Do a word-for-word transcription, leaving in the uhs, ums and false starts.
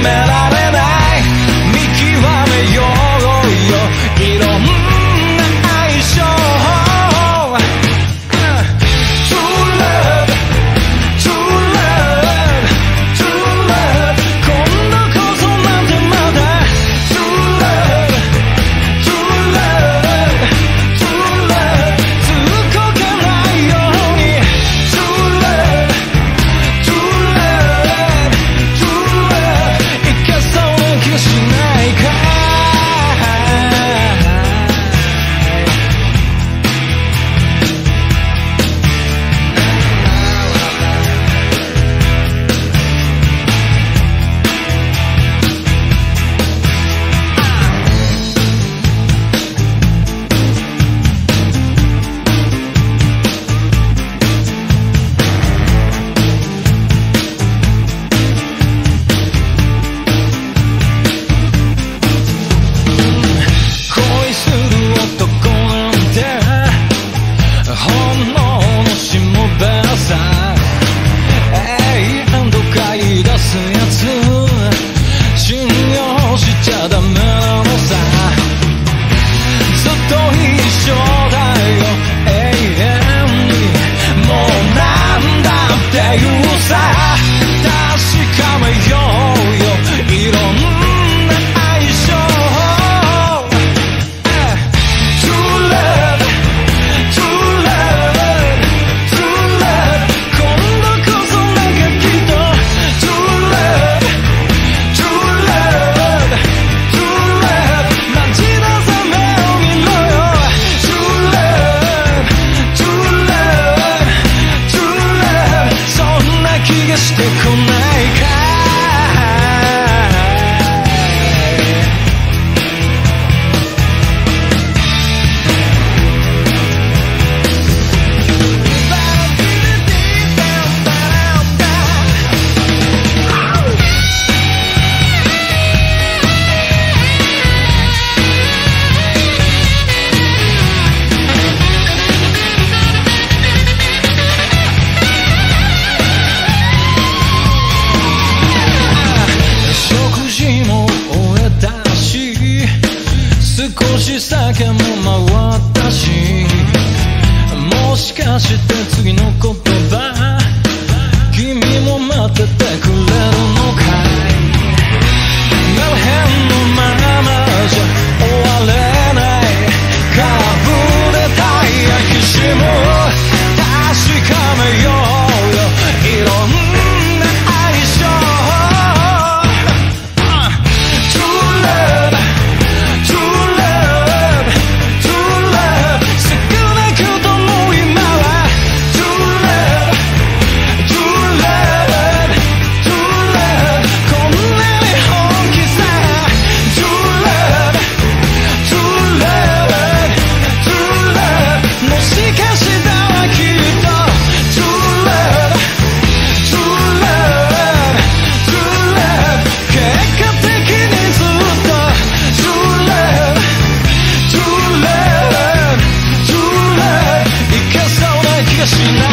められない見極めようよいろんな相性 True love True love True love 今度こそなんてまだ True love True love True love ずっこけないように True love True love True love いけそうな気がしないかしてこないか少し酒も回ったしもしかして次の言葉君も待っててくれるのかいメルヘンのままじゃ終われないかぶれたい焼き霜確かめようよいろんな相性 True love True love True love 少なくとも今は True love True love True love こんなに本気さ True love True love True love もしかしたらきっと True love True love True love 結果的にずっと True love True love True love いけそうな気がしない